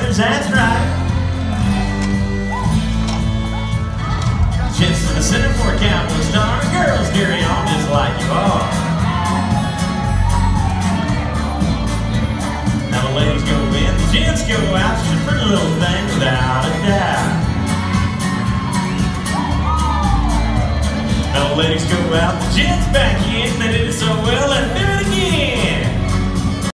dancers, that's right. Gents to the center for a cowboy star. Girls, carry on just like you are. Now the ladies go in, the gents go out. She's a pretty little thing without a doubt. Now the ladies go out, the gents back in.